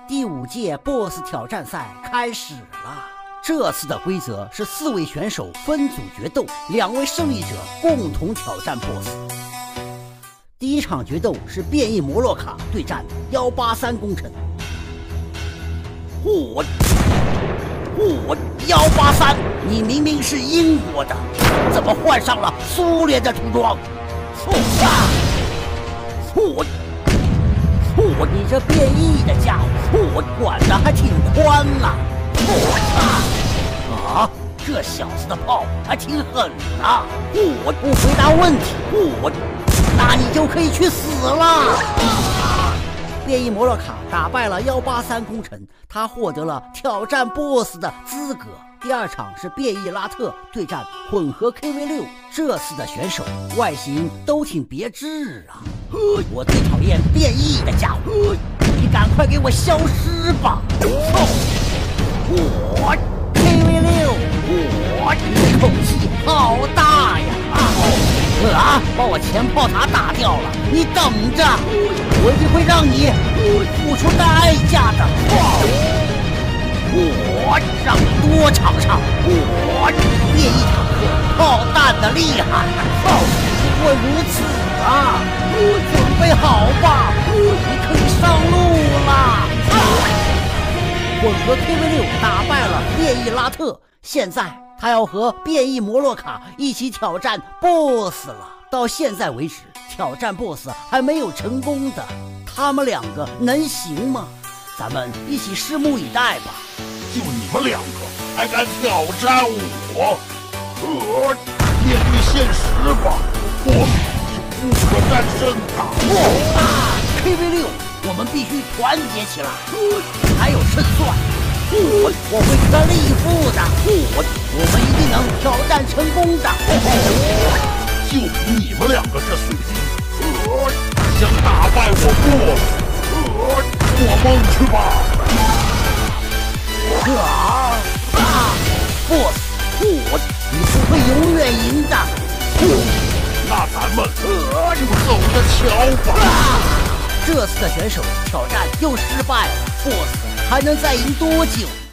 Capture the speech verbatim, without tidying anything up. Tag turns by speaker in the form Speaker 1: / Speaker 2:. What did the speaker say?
Speaker 1: 第五届 B O S S 挑战赛开始了。这次的规则是四位选手分组决斗，两位胜利者共同挑战 B O S S。第一场决斗是变异摩洛卡对战一八三功臣。嚯嚯，一八三，你明明是英国的，怎么换上了苏联的涂装？嚯啊！嚯！嚯！你这变异的家伙，嚯，管得还挺宽呐！嚯啊！啊，这小子的炮还挺狠呐！嚯，不回答问题，嚯，那你就可以去死了！变异摩洛卡打败了一八三功臣，他获得了挑战 B O S S 的资格。第二场是变异拉特对战混合 K V 六， 这次的选手外形都挺别致啊！我最讨厌变异的家伙，你赶快给我消失吧！我 K V 六， 我你口气好大呀！啊！把我前炮塔打掉了，你等着，我一定会让你付出代价的！我让你多尝尝我变异坦克炮弹的厉害！不过如此啊，准备好吧，你可以上路了！混合 K V 六 打败了变异拉特，现在他要和变异摩洛卡一起挑战 B O S S 了。到现在为止，挑战 B O S S 还没有成功的，他们两个能行吗？咱们一起拭目以待吧。
Speaker 2: 就你们两个还敢挑战我？呃，面对现实吧，我是不可战胜的。
Speaker 1: 啊 ！K V 六， 我们必须团结起来，才有胜算。我我会全力以赴的，我我们一定能挑战成功的。
Speaker 2: 就凭你们两个这水平，呃，想打败我 B O S S， 呃，做梦去吧！
Speaker 1: 啊啊 ！B O S S， 我你不会永远赢的。
Speaker 2: 那咱们呃就走着瞧吧。啊！
Speaker 1: 这次的选手挑战又失败了 ，B O S S 还能再赢多久？